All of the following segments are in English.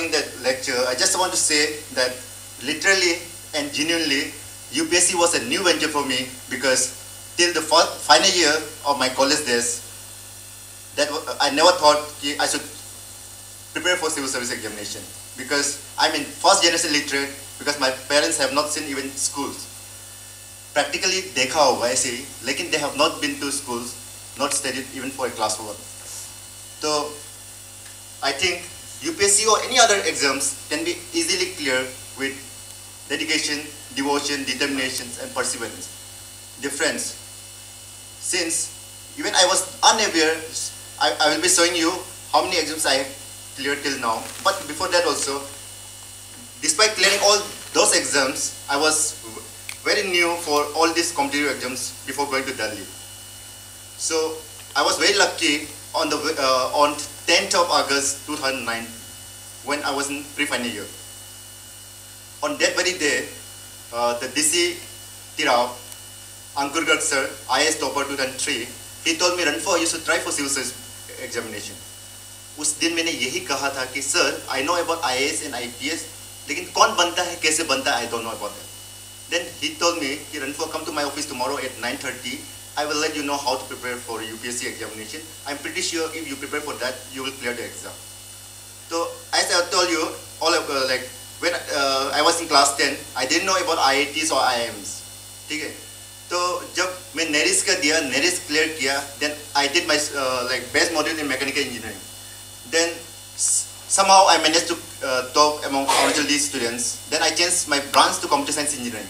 starting the lecture, I just want to say that literally and genuinely, UPSC was a new venture for me, because till the final year of my college days, I never thought I should prepare for civil service examination, because I'm in first generation literate, because my parents have not seen even schools. Practically देखा होगा ऐसे ही, लेकिन they have not been to schools, not studied even for a class 1. So I think UPSC or any other exams can be easily cleared with dedication, devotion, determination, and perseverance. Dear friends, since even I was unaware, I will be showing you how many exams I have cleared till now. But before that also, despite clearing all those exams, I was very new for all these competitive exams before going to Delhi. So I was very lucky on 10th of August 2009, when I was in pre-final year. On that very day, the DC Tirao, Ankur Garg sir, IAS topper 2003, he told me, Ranfo, you should try for civil service examination. उस दिन मैंने यही कहा था कि sir, I know about IAS and IPS, लेकिन कौन बनता है, कैसे बनता है, I don't know about that. Then he told me, Ranfo, come to my office tomorrow at 9:30. I will let you know how to prepare for UPSC examination. I'm pretty sure if you prepare for that, you will clear the exam. So as I told you, like when I was in class 10, I didn't know about IITs or IIMs. ठीक है? तो जब मैं NERIS का दिया, NERIS clear किया, then I did my like best module in mechanical engineering. Then somehow I managed to top among Arunachal D students. Then I changed my branch to computer science engineering.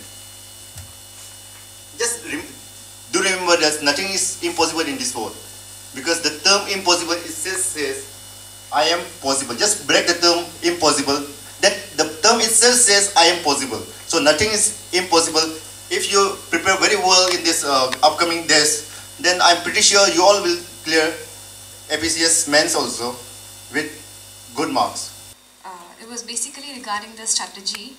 Just do remember that nothing is impossible in this world, because the term impossible itself says I am possible. Just break the term impossible. That the term itself says I am possible. So nothing is impossible. If you prepare very well in this upcoming days, then I'm pretty sure you all will clear APCS mains also with good marks. It was basically regarding the strategy.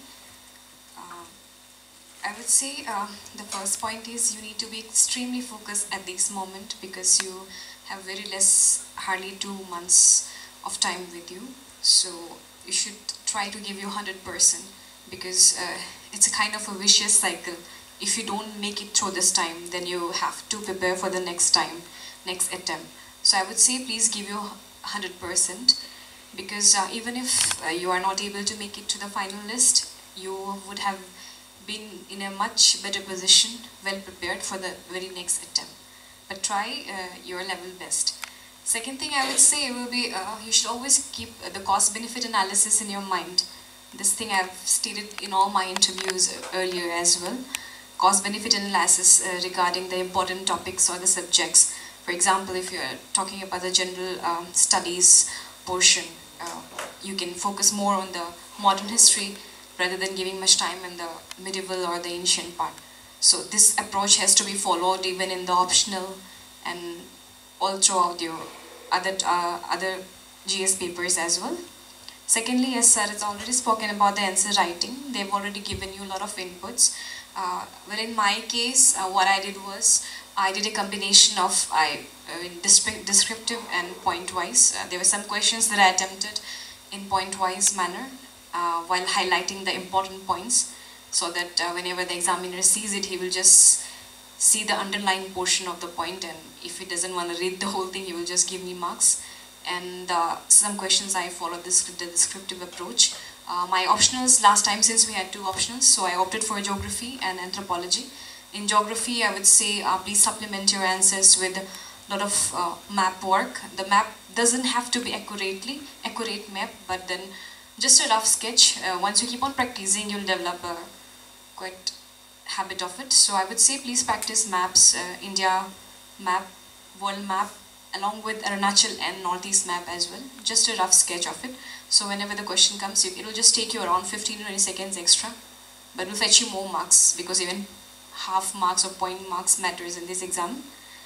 I would say the first point is you need to be extremely focused at this moment, because you have very less, hardly 2 months of time with you. So you should try to give you 100%, because it's a kind of a vicious cycle. If you don't make it through this time, then you have to prepare for the next time, next attempt. So I would say please give you 100%, because even if you are not able to make it to the final list, you would have been in a much better position, well prepared for the very next attempt. But try your level best. Second thing I would say will be you should always keep the cost-benefit analysis in your mind. This thing I've stated in all my interviews earlier as well. Cost-benefit analysis regarding the important topics or the subjects. For example, if you're talking about the general studies portion, you can focus more on the modern history rather than giving much time in the medieval or the ancient part. So this approach has to be followed even in the optional and all throughout your other GS papers as well. Secondly, as sir has already spoken about the answer writing, they've already given you a lot of inputs. Well, in my case, what I did was, I did a combination of descriptive and point-wise. There were some questions that I attempted in point-wise manner, while highlighting the important points, so that whenever the examiner sees it, he will just see the underlying portion of the point, and if he doesn't want to read the whole thing, he will just give me marks. And some questions I followed the descriptive approach. My optionals last time, since we had 2 optionals, so I opted for geography and anthropology. In geography, I would say please supplement your answers with a lot of map work. The map doesn't have to be accurate map, but then just a rough sketch. Once you keep on practicing, you'll develop a quite habit of it. So I would say please practice maps, India map, world map, along with Arunachal and Northeast map as well. Just a rough sketch of it. So whenever the question comes, it will just take you around 15 to 20 seconds extra, but will fetch you more marks, because even half marks or point marks matters in this exam.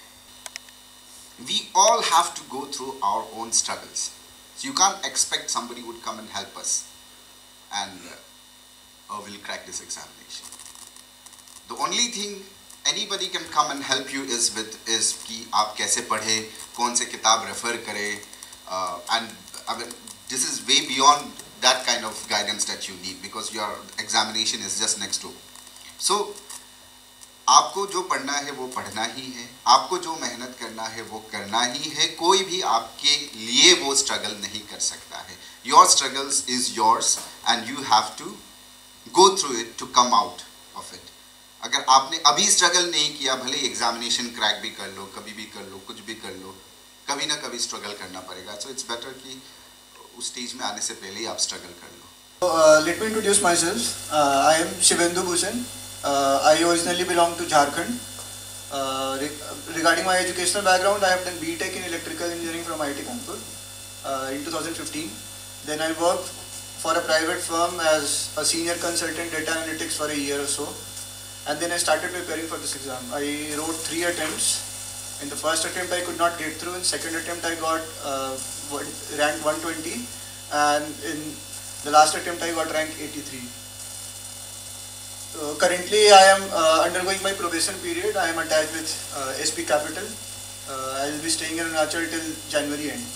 We all have to go through our own struggles. So you can't expect somebody would come and help us and we'll crack this examination. The only thing anybody can come and help you is कि आप कैसे पढ़े, कौन से किताब refer करे, and I mean, this is way beyond that kind of guidance that you need, because your examination is just next door. So आपको जो पढ़ना है वो पढ़ना ही है, आपको जो मेहनत करना है वो करना ही है, कोई भी आपके लिए वो स्ट्रगल नहीं कर सकता है. Your struggles is yours and you have to go through it to come out of it. अगर आपने अभी स्ट्रगल नहीं किया, भले एग्जामिनेशन क्रैक भी कर लो, कभी भी कर लो, कुछ भी कर लो, कभी ना कभी स्ट्रगल करना पड़ेगा. So it's better कि उस स्टेज में आने से पहले ही आप स्ट्रगल कर लो. Let me introduce myself. I am Shivendu Bhushan. I originally belong to Jharkhand. Regarding my educational background, I have done B.Tech in Electrical Engineering from IIT Kanpur in 2015. Then I worked for a private firm as a senior consultant data analytics for a year or so. And then I started preparing for this exam. I wrote 3 attempts. In the first attempt I could not get through. In second attempt I got rank 120. And in the last attempt I got rank 83. Currently I am undergoing my probation period. I am attached with SP Capital. I will be staying in Arunachal till January end.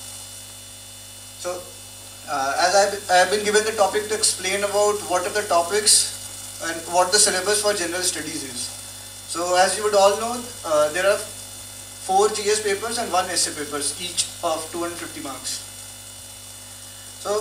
So as I have been given the topic to explain about what are the topics and what the syllabus for general studies is. So as you would all know, there are 4 GS papers and 1 essay papers, each of 250 marks. So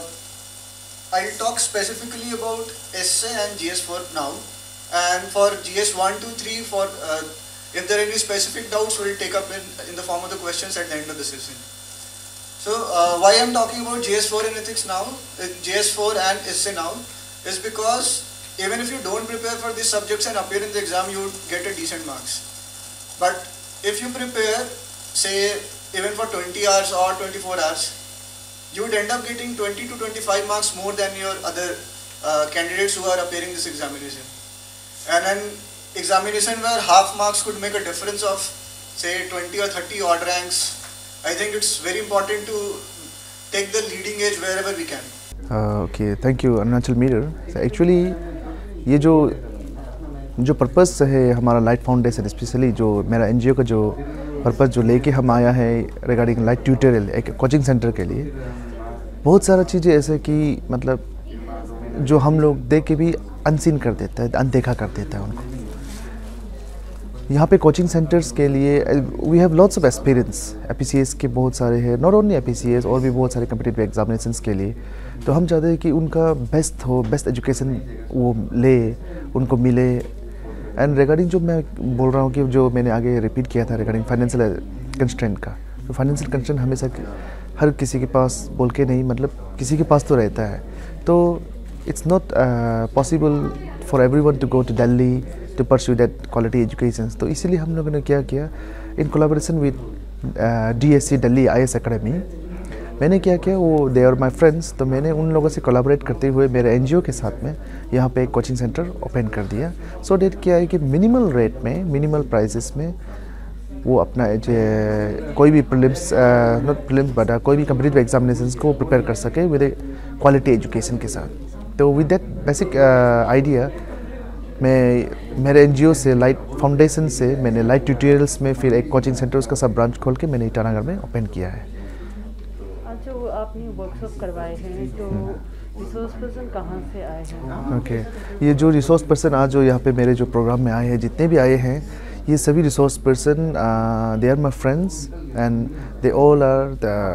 I'll talk specifically about essay and GS4 now, and for GS1, 2, 3, for if there are any specific doubts, we'll take up in the form of the questions at the end of the session. So why I'm talking about GS4 in ethics now, GS4 and essay now, is because even if you don't prepare for these subjects and appear in the exam, you would get a decent marks. But if you prepare, say even for 20 hours or 24 hours, you would end up getting 20 to 25 marks more than your other candidates who are appearing this examination. And an examination where half marks could make a difference of say 20 or 30 odd ranks, I think it's very important to take the leading edge wherever we can. Okay, thank you Arunachal Mirror. So actually ये जो purpose है हमारा light foundation, specially जो मेरा NGO का जो purpose जो लेके हम आया है रिगार्डिंग लाइट ट्यूटोरियल एक कोचिंग सेंटर के लिए, बहुत सारा चीज़ें ऐसे कि मतलब जो हम लोग देख के भी अनसीन कर देता है, अनदेखा कर देता है उनको. यहाँ पे कोचिंग सेंटर्स के लिए we have lots of experience, APCS के बहुत सारे हैं, नॉट ओनली एपीसीएस और भी बहुत सारे कम्पिटिटिव एग्जामिनेशंस के लिए. तो हम चाहते हैं कि उनका बेस्ट हो, बेस्ट एजुकेशन वो ले, उनको मिले. एंड रिगार्डिंग जो मैं बोल रहा हूँ कि जो मैंने आगे रिपीट किया था रिगार्डिंग फाइनेंशियल कंस्ट्रेंट का, तो फाइनेंशियल कंस्ट्रेंट हमेशा हर किसी के पास बोल के नहीं, मतलब किसी के पास तो रहता है. तो it's not possible for everyone to go to Delhi to pursue that quality education. तो इसीलिए हम लोगों ने क्या किया, in collaboration with DSC Delhi IS academy, मैंने क्या किया, वो दे आर माई फ्रेंड्स, तो मैंने उन लोगों से कोलैबोरेट करते हुए मेरे एनजीओ के साथ में यहाँ पे एक कोचिंग सेंटर ओपन कर दिया. सो डेट क्या है कि मिनिमल रेट में, मिनिमल प्राइसेस में वो अपना कोई भी प्रीलिम्स, नॉट प्रीलिम्स बट कोई भी कम्पिटिटिव एग्जामिनेशंस को प्रिपेयर कर सके विद ए क्वालिटी एजुकेशन के साथ. तो विद दैट बेसिक आइडिया मैं मेरे एनजीओ से लाइट फाउंडेशन से मैंने लाइट ट्यूटोरियल्स में फिर एक कोचिंग सेंटर उसका सब ब्रांच खोल के मैंने ईटानगर में ओपन किया है. जो आपने वर्कशॉप करवाए हैं, तो रिसोर्स पर्सन कहाँ से आए हैं? ओके, ये जो रिसोर्स पर्सन आज जो यहाँ पे मेरे जो प्रोग्राम में आए हैं, जितने भी आए हैं, ये सभी resource person they are my friends and they all are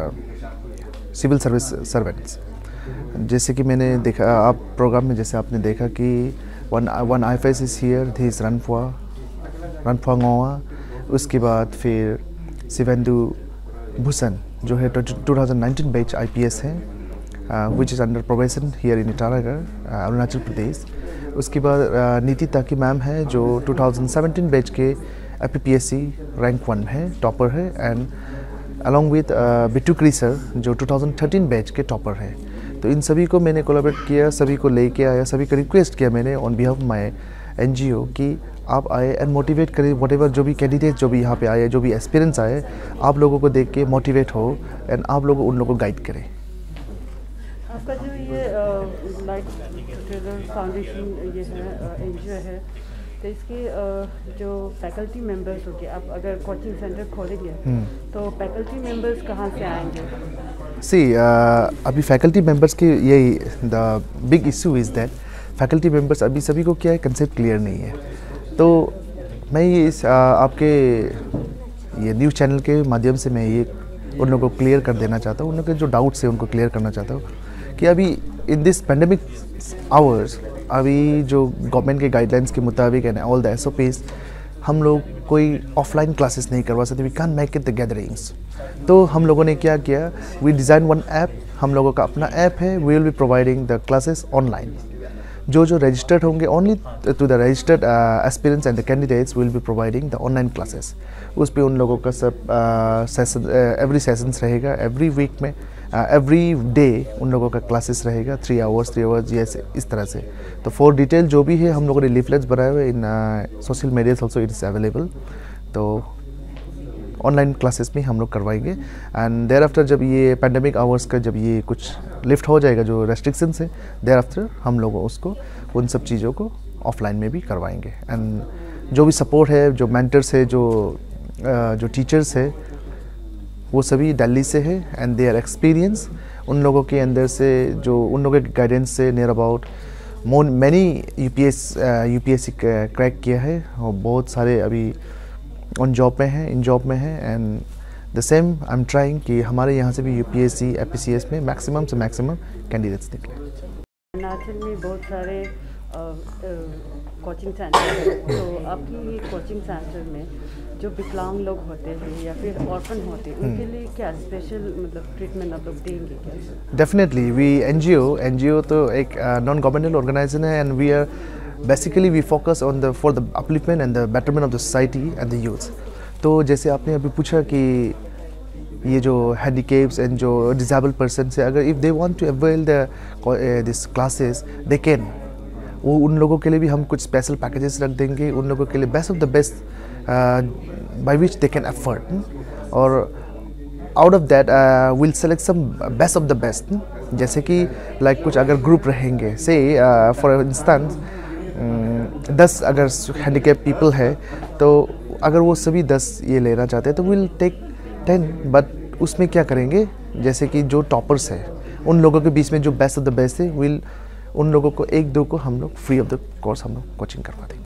the civil service servants. जैसे कि मैंने देखा आप प्रोग्राम में, जैसे आपने देखा कि one IFS is here, this रनफुआ ngोआ. उसके बाद फिर शिवेंदु भूषण जो है 2019 बैच IPS है, which is under probation here in Itanagar, Arunachal Pradesh. उसके बाद नीति ताकी मैम है जो 2017 बैच के FPPSC रैंक 1 है, टॉपर है. And along with Bitukari sir जो 2013 बैच के टॉपर है. तो इन सभी को मैंने कोलैबोरेट किया, सभी को लेके आया, सभी को रिक्वेस्ट किया मैंने ऑन बिहाफ माई एनजीओ कि आप आए एंड मोटिवेट करें, व्हाटएवर जो भी कैंडिडेट जो भी यहाँ पे आए, जो भी एक्सपीरियंस आए, आप लोगों को देख के मोटिवेट हो एंड आप लोग उन लोगों को गाइड करें. आपका जो ये लाइट ट्यूटोरियल फाउंडेशन ये है एनजीओ है, तो इसके जो फैकल्टी मेंबर्स होंगे, आप अगर कोचिंग सेंटर खोलेंगे तो फैकल्टी मेंबर्स कहाँ से आएंगे? सी अभी फैकल्टी मेंबर्स के यही the big issue is that faculty members अभी सभी को क्या है कंसेप्ट क्लियर नहीं है। तो मैं ये इस आपके ये न्यूज़ चैनल के माध्यम से मैं ये उन लोगों को क्लियर कर देना चाहता हूँ, उन लोगों के जो डाउट्स है उनको क्लियर करना चाहता हूँ कि अभी इन दिस पैंडेमिक आवर्स अभी जो गवर्नमेंट के गाइडलाइंस के मुताबिक एंड ऑल द SOPs हम लोग कोई ऑफलाइन क्लासेस नहीं करवा सकते, we can make it the gatherings. तो हम लोगों ने क्या किया, वी डिज़ाइन वन ऐप, हम लोगों का अपना ऐप है, we will be providing the classes online. जो रजिस्टर्ड होंगे only to the registered aspirants and the candidates will be providing the online classes. उस पर उन लोगों का सब सेशन एवरी सेशंस रहेगा, एवरी वीक में एवरी डे उन लोगों का क्लासेस रहेगा 3 आवर्स जैसे इस तरह से। तो फॉर डिटेल जो भी है हम लोगों ने लीफलेट्स बनाए हुए in social medias also it is available. तो ऑनलाइन क्लासेस में हम लोग करवाएंगे एंड देयर आफ्टर जब ये पैंडेमिक आवर्स का जब ये कुछ लिफ्ट हो जाएगा जो रेस्ट्रिक्शंस है, देयर आफ्टर हम लोग उसको उन सब चीज़ों को ऑफलाइन में भी करवाएंगे। एंड जो भी सपोर्ट है, जो मेंटर्स है, जो टीचर्स है, वो सभी दिल्ली से है एंड दे आर एक्सपीरियंस। उन लोगों के अंदर से जो उन लोगों के गाइडेंस से near about many UPSC crack किया है और बहुत सारे अभी ऑन जॉब में हैं, इन जॉब में हैं and the same I am trying कि हमारे यहाँ से भी यूपीएससी एपीसीएस में मैक्सिमम से मैक्सिमम कैंडिडेट्स निकले। अरुणाचल में बहुत सारे कोचिंग सेंटर है, तो आपकी ये कोचिंग सेंटर में जो विकलांग लोग होते हैं या फिर ऑर्फन होते हैं उनके लिए क्या स्पेशल मतलब ट्रीटमेंट आप लोग देंगे क्या? डेफिनेटली वी एनजीओ तो एक नॉन गवर्नमेंटल ऑर्गेनाइजेशन है and we are basically we focus on the for the upliftment and the betterment of the society and the youth. तो जैसे आपने अभी पूछा कि ये जो हैंडीकेप्स एंड जो डिसेबल पर्सन से अगर if they want to avail the this classes they can, वो उन लोगों के लिए भी हम कुछ स्पेशल पैकेजेस रख देंगे, उन लोगों के लिए best of the best by which they can afford. और out of that will select some best of the best. जैसे कि लाइक कुछ अगर ग्रुप रहेंगे, से फॉर इंस्टेंस 10 अगर हैंडीकैप पीपल है तो अगर वो सभी 10 ये लेना चाहते हैं तो विल टेक 10, बट उसमें क्या करेंगे जैसे कि जो टॉपर्स है उन लोगों के बीच में जो बेस्ट ऑफ द बेस्ट है विल उन लोगों को 1-2 को हम लोग फ्री ऑफ द कोर्स हम लोग कोचिंग करवा देंगे।